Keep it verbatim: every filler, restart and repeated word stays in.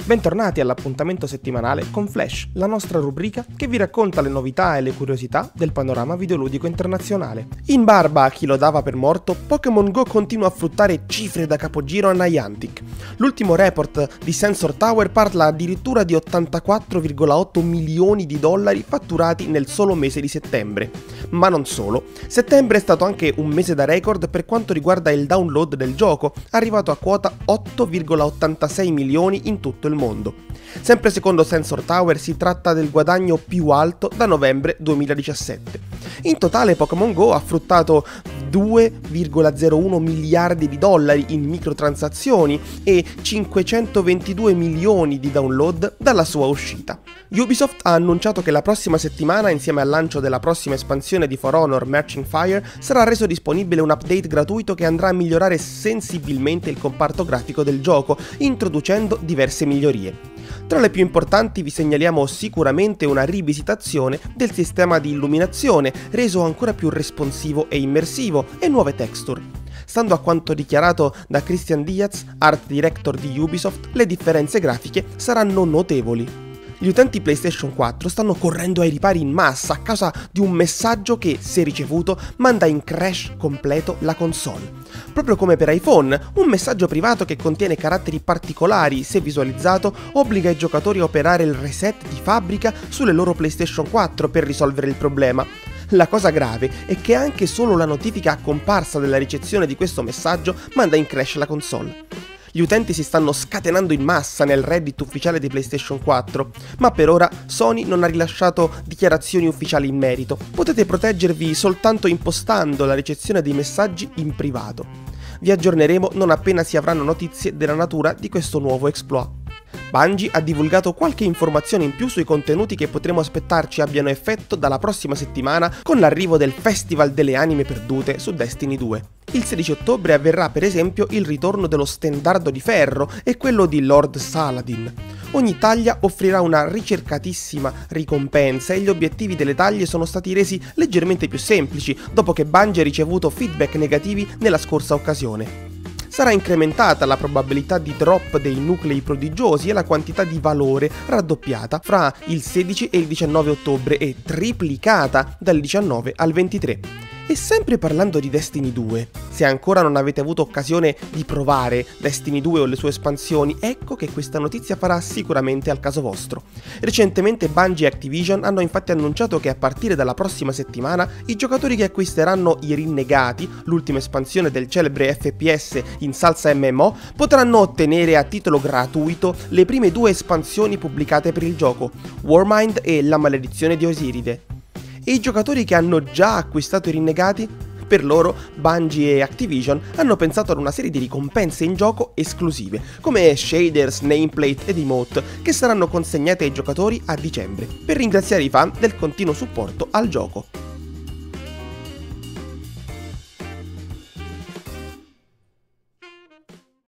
Bentornati all'appuntamento settimanale con Flash, la nostra rubrica che vi racconta le novità e le curiosità del panorama videoludico internazionale. In barba a chi lo dava per morto, Pokémon Go continua a fruttare cifre da capogiro a Niantic. L'ultimo report di Sensor Tower parla addirittura di ottantaquattro virgola otto milioni di dollari fatturati nel solo mese di settembre. Ma non solo, settembre è stato anche un mese da record per quanto riguarda il download del gioco, arrivato a quota otto virgola ottantasei milioni in tutto il mondo. Sempre secondo Sensor Tower si tratta del guadagno più alto da novembre duemiladiciassette. In totale Pokémon Go ha fruttato due virgola zero uno miliardi di dollari in microtransazioni e cinquecentoventidue milioni di download dalla sua uscita. Ubisoft ha annunciato che la prossima settimana, insieme al lancio della prossima espansione di For Honor Marching Fire, sarà reso disponibile un update gratuito che andrà a migliorare sensibilmente il comparto grafico del gioco, introducendo diverse migliorie. Tra le più importanti vi segnaliamo sicuramente una rivisitazione del sistema di illuminazione, reso ancora più responsivo e immersivo, e nuove texture. Stando a quanto dichiarato da Christian Diaz, art director di Ubisoft, le differenze grafiche saranno notevoli. Gli utenti PlayStation quattro stanno correndo ai ripari in massa a causa di un messaggio che, se ricevuto, manda in crash completo la console. Proprio come per iPhone, un messaggio privato che contiene caratteri particolari, se visualizzato, obbliga i giocatori a operare il reset di fabbrica sulle loro PlayStation quattro per risolvere il problema. La cosa grave è che anche solo la notifica comparsa della ricezione di questo messaggio manda in crash la console. Gli utenti si stanno scatenando in massa nel Reddit ufficiale di PlayStation quattro, ma per ora Sony non ha rilasciato dichiarazioni ufficiali in merito. Potete proteggervi soltanto impostando la ricezione dei messaggi in privato. Vi aggiorneremo non appena si avranno notizie della natura di questo nuovo exploit. Bungie ha divulgato qualche informazione in più sui contenuti che potremo aspettarci abbiano effetto dalla prossima settimana con l'arrivo del Festival delle Anime Perdute su Destiny due. Il sedici ottobre avverrà per esempio il ritorno dello Stendardo di Ferro e quello di Lord Saladin. Ogni taglia offrirà una ricercatissima ricompensa e gli obiettivi delle taglie sono stati resi leggermente più semplici dopo che Bungie ha ricevuto feedback negativi nella scorsa occasione. Sarà incrementata la probabilità di drop dei nuclei prodigiosi e la quantità di valore raddoppiata fra il sedici e il diciannove ottobre e triplicata dal diciannove al ventitré. E sempre parlando di Destiny due, se ancora non avete avuto occasione di provare Destiny due o le sue espansioni, ecco che questa notizia farà sicuramente al caso vostro. Recentemente Bungie e Activision hanno infatti annunciato che a partire dalla prossima settimana i giocatori che acquisteranno i Rinnegati, l'ultima espansione del celebre F P S in salsa M M O, potranno ottenere a titolo gratuito le prime due espansioni pubblicate per il gioco, Warmind e La Maledizione di Osiride. E i giocatori che hanno già acquistato i Rinnegati? Per loro, Bungie e Activision hanno pensato ad una serie di ricompense in gioco esclusive, come shaders, nameplate ed emote, che saranno consegnate ai giocatori a dicembre, per ringraziare i fan del continuo supporto al gioco.